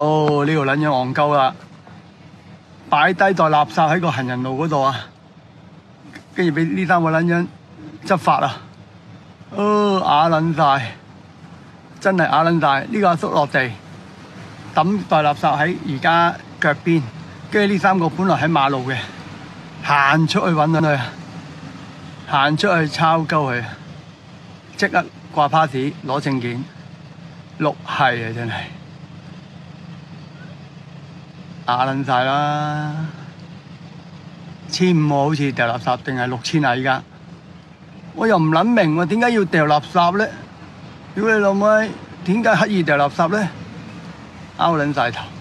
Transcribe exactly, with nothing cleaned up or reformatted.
哦，呢條撚樣戇鳩啦！擺低袋垃圾喺個行人路嗰度啊，跟住俾呢三個撚樣執法啊！哦，啞撚晒，真係啞撚晒！呢個阿叔落地抌袋垃圾喺而家腳邊，跟住呢三個本來喺馬路嘅，行出去揾佢，行出去抄鳩佢，即刻掛 party 攞證件，碌係啊真係！啞撚晒啦！千五好似掉垃圾定係六千啊？依家我又唔撚明喎，點解要掉垃圾咧？屌你老妹，點解刻意掉垃圾咧？拗撚晒頭！